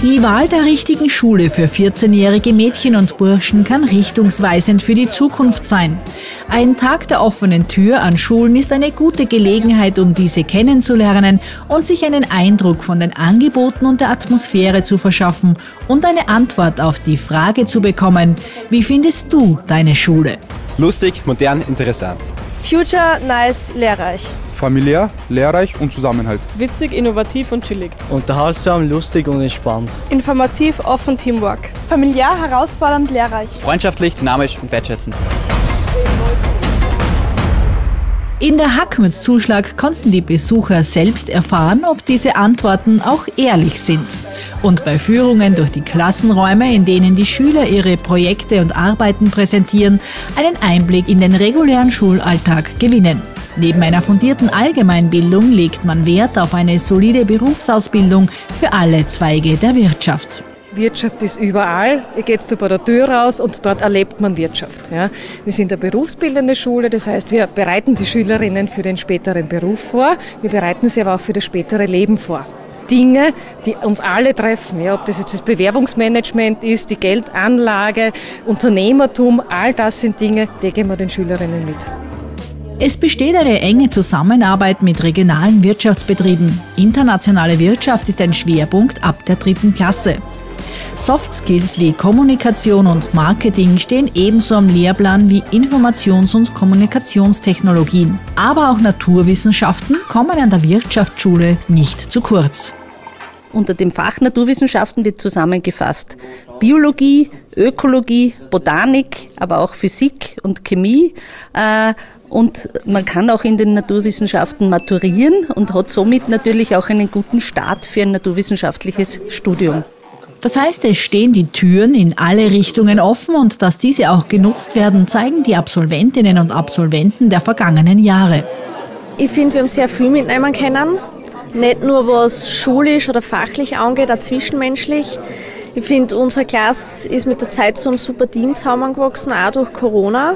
Die Wahl der richtigen Schule für 14-jährige Mädchen und Burschen kann richtungsweisend für die Zukunft sein. Ein Tag der offenen Tür an Schulen ist eine gute Gelegenheit, um diese kennenzulernen und sich einen Eindruck von den Angeboten und der Atmosphäre zu verschaffen und eine Antwort auf die Frage zu bekommen: Wie findest du deine Schule? Lustig, modern, interessant. Future, nice, lehrreich. Familiär, lehrreich und Zusammenhalt. Witzig, innovativ und chillig. Unterhaltsam, lustig und entspannt. Informativ, offen, Teamwork. Familiär, herausfordernd, lehrreich. Freundschaftlich, dynamisch und wertschätzend. In der Hackmütz-Zuschlag konnten die Besucher selbst erfahren, ob diese Antworten auch ehrlich sind. Und bei Führungen durch die Klassenräume, in denen die Schüler ihre Projekte und Arbeiten präsentieren, einen Einblick in den regulären Schulalltag gewinnen. Neben einer fundierten Allgemeinbildung legt man Wert auf eine solide Berufsausbildung für alle Zweige der Wirtschaft. Wirtschaft ist überall. Ihr geht bei der Tür raus und dort erlebt man Wirtschaft. Ja. Wir sind eine berufsbildende Schule, das heißt, wir bereiten die Schülerinnen für den späteren Beruf vor. Wir bereiten sie aber auch für das spätere Leben vor. Dinge, die uns alle treffen, ja, ob das jetzt das Bewerbungsmanagement ist, die Geldanlage, Unternehmertum, all das sind Dinge, die geben wir den Schülerinnen mit. Es besteht eine enge Zusammenarbeit mit regionalen Wirtschaftsbetrieben. Internationale Wirtschaft ist ein Schwerpunkt ab der 3. Klasse. Soft Skills wie Kommunikation und Marketing stehen ebenso am Lehrplan wie Informations- und Kommunikationstechnologien. Aber auch Naturwissenschaften kommen an der Wirtschaftsschule nicht zu kurz. Unter dem Fach Naturwissenschaften wird zusammengefasst Biologie, Ökologie, Botanik, aber auch Physik und Chemie. Und man kann auch in den Naturwissenschaften maturieren und hat somit natürlich auch einen guten Start für ein naturwissenschaftliches Studium. Das heißt, es stehen die Türen in alle Richtungen offen und dass diese auch genutzt werden, zeigen die Absolventinnen und Absolventen der vergangenen Jahre. Ich finde, wir haben sehr viel mitnehmen können. Nicht nur was schulisch oder fachlich angeht, auch zwischenmenschlich. Ich finde, unsere Klasse ist mit der Zeit zu einem super Team zusammengewachsen, auch durch Corona.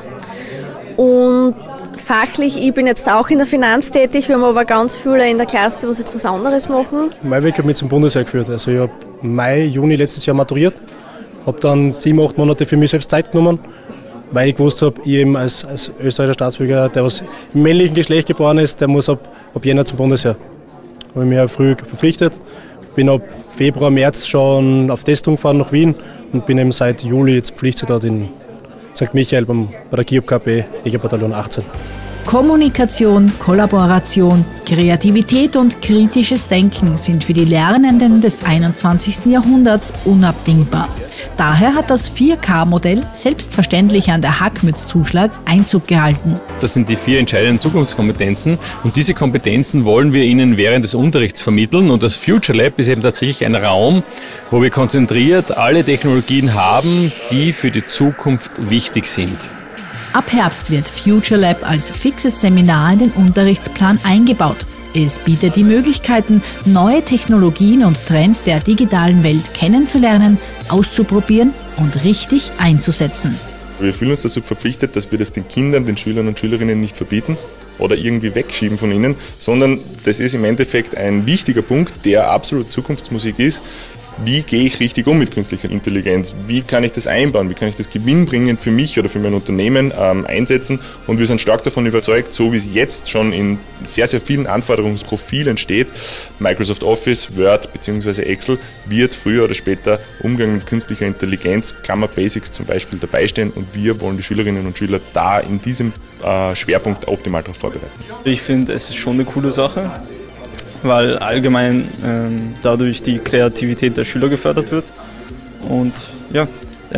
Und fachlich, ich bin jetzt auch in der Finanz tätig, wir haben aber ganz viele in der Klasse, die jetzt was anderes machen. Mein Weg hat mich zum Bundesheer geführt. Also ich habe Mai, Juni letztes Jahr maturiert, habe dann 7-8 Monate für mich selbst Zeit genommen, weil ich gewusst habe, ich eben als österreichischer Staatsbürger, der was im männlichen Geschlecht geboren ist, der muss ab Jänner zum Bundesheer. Habe ich mich früh verpflichtet, bin ab Februar, März schon auf Testung gefahren nach Wien und bin eben seit Juli jetzt Pflichtsoldat in St. Michael bei der GIOB KP, Jägerbataillon 18. Kommunikation, Kollaboration, Kreativität und kritisches Denken sind für die Lernenden des 21. Jahrhunderts unabdingbar. Daher hat das 4K-Modell selbstverständlich an der Hackmütz-Zuschlag Einzug gehalten. Das sind die 4 entscheidenden Zukunftskompetenzen und diese Kompetenzen wollen wir Ihnen während des Unterrichts vermitteln und das Future Lab ist eben tatsächlich ein Raum, wo wir konzentriert alle Technologien haben, die für die Zukunft wichtig sind. Ab Herbst wird Future Lab als fixes Seminar in den Unterrichtsplan eingebaut. Es bietet die Möglichkeiten, neue Technologien und Trends der digitalen Welt kennenzulernen, auszuprobieren und richtig einzusetzen. Wir fühlen uns dazu verpflichtet, dass wir das den Kindern, den Schülern und Schülerinnen nicht verbieten oder irgendwie wegschieben von ihnen, sondern das ist im Endeffekt ein wichtiger Punkt, der absolut Zukunftsmusik ist. Wie gehe ich richtig um mit künstlicher Intelligenz? Wie kann ich das einbauen? Wie kann ich das gewinnbringend für mich oder für mein Unternehmen einsetzen? Und wir sind stark davon überzeugt, so wie es jetzt schon in sehr, sehr vielen Anforderungsprofilen steht, Microsoft Office, Word bzw. Excel wird früher oder später Umgang mit künstlicher Intelligenz, Klammer Basics zum Beispiel, dabei stehen. Und wir wollen die Schülerinnen und Schüler da in diesem Schwerpunkt optimal darauf vorbereiten. Ich finde, es ist schon eine coole Sache, weil allgemein dadurch die Kreativität der Schüler gefördert wird. Und ja,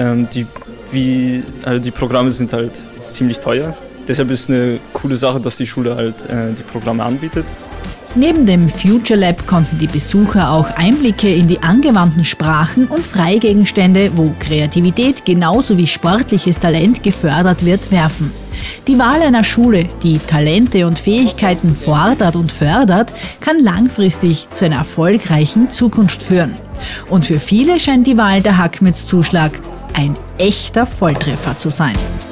die Programme sind halt ziemlich teuer. Deshalb ist es eine coole Sache, dass die Schule halt die Programme anbietet. Neben dem Future Lab konnten die Besucher auch Einblicke in die angewandten Sprachen und Freigegenstände, wo Kreativität genauso wie sportliches Talent gefördert wird, werfen. Die Wahl einer Schule, die Talente und Fähigkeiten fordert und fördert, kann langfristig zu einer erfolgreichen Zukunft führen. Und für viele scheint die Wahl der Hackmütz-Zuschlag ein echter Volltreffer zu sein.